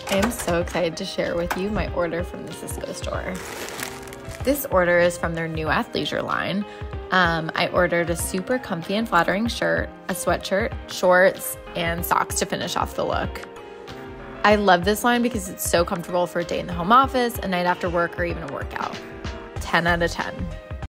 I am so excited to share with you my order from the Cisco store. This order is from their new athleisure line. I ordered a super comfy and flattering shirt, a sweatshirt, shorts, and socks to finish off the look. I love this line because it's so comfortable for a day in the home office, a night after work, or even a workout. 10 out of 10.